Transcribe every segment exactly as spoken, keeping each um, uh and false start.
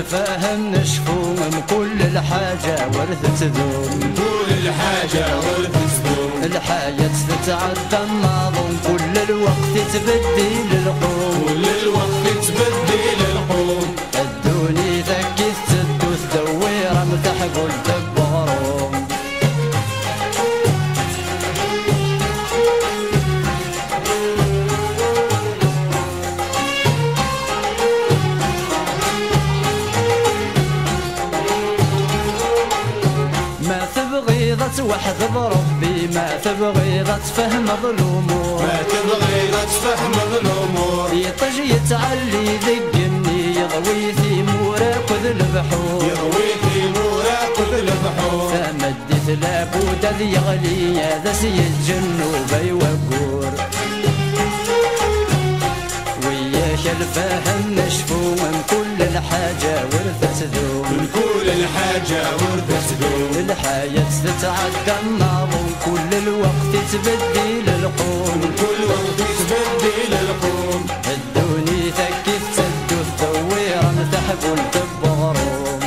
الفهم نشفو من كل الحاجة ورث تذوم كل الحاجة ورث تذوم الحياة تتعدى النظم كل الوقت تبدي للقوم كل الوقت تبدي للقوم الدوني ذكي تدو تدوير امتح قلت بغروم ما تبغي ذات وحد بربي ما تبغي ذات فهم الامور ما تبغي لا تفهم الامور يطج يتعلي ذقني يضوي ثيمورك وذ البحور يروي ثيمورك وذ البحور فمدت لابد ذي يغلي هذا سيجن وبيوقور وياك الفهم نشفو من كل الحاجة ورثت ذوم من كل الحاجة ورث تذوم الحياة تتعدى النظم كل الوقت تبدي للقوم كل وقت تبدي للقوم الدوني ثكي تسد تدوير امتح قلت بغروم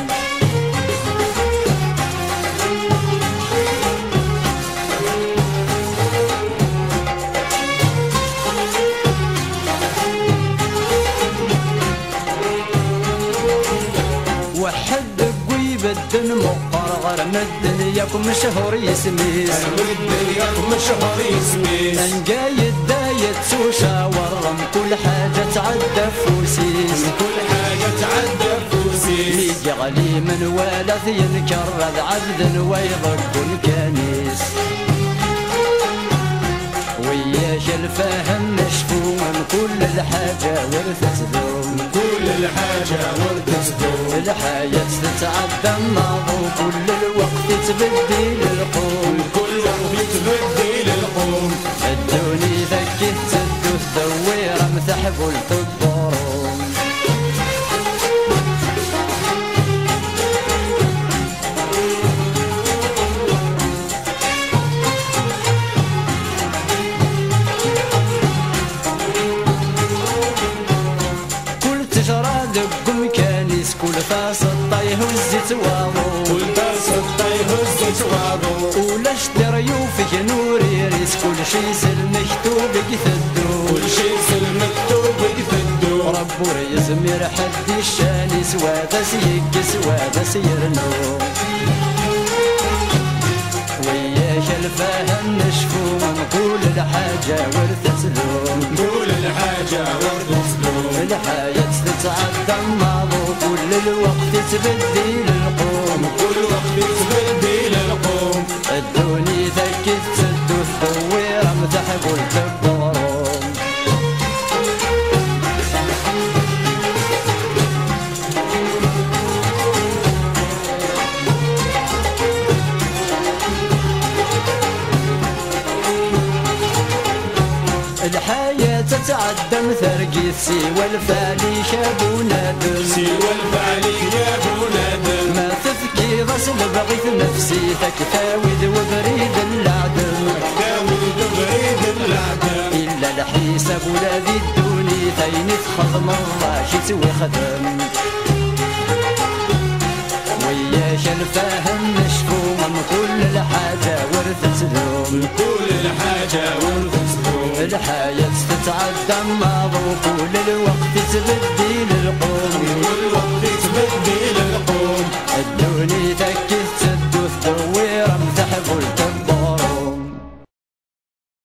وحد قوي بدن مقرغر مدن ياكم مشهور يسميس الدنيا مشهور يسميس انقايد دايت سوشا ورم كل حاجة تعدى فوسيس كل حاجة تعدى فوسيس يجي غلي من والث ينكرد عبد ويضق الكنيس وياك الفهم نشفو من كل الحاجة ورثت ذوم كل الحاجة ورث تذوم الحياة تتعدى النظم كل الوقت تبدي للقوم كل وقت تبدي للقوم الدوني ذكي تدو تدوير امتح قلت بغروم كل تجرى دقم كانيس كل فاس الطيه والزيت واضو كل باس الطيه الزيت واضو ولا اشتري يوفك نوري ريس كل شي سلمكتوب يثدو كل شي المكتوب يفدو ربو يزمر حد الشاني سوادا سيكس سوادا سيرنو وياك الفهم نشفو من كل الحاجة ورثت ذوم كل الحاجة ورث تذوم الحياة تتعدى النظم كل الوقت تبدي للقوم كل وقت تبدي للقوم الدوني ذكي تسد تدوير امتح قلت بغروم الحياة تتعدى مثرقي سوى الفالي شاب ونادم سوى الفعلي يا ابو نادم ما تفكي غسل بغيث نفسي تكفاوذ وبريد العدم داود بريد العدم إلا الحساب ولا ذي الدوني ثين تخضم الله شتوي خدم وياك الفهم نشفو من كل الحاجة ورثت ذوم كل الحاجة ورث تذوم الحياة تتعدى النظم كل الوقت تبدي للقوم كل وقت تبدي للقوم الدوني ذكي تسد تدوير امتح قلت